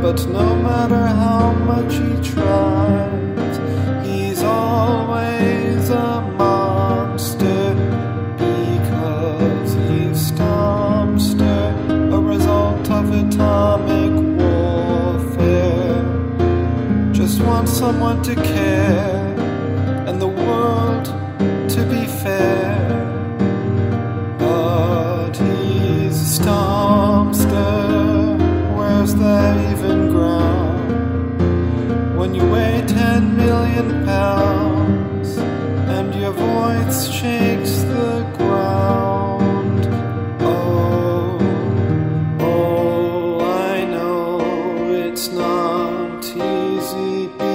But no matter how much he tries, he's always a monster, because he's Stompster, a result of atomic warfare. Just wants someone to care, and the world to be fair. But he's a Stompster, where's that even ground? When you weigh 10 million pounds and your voice shakes the ground. Oh, I know it's not easy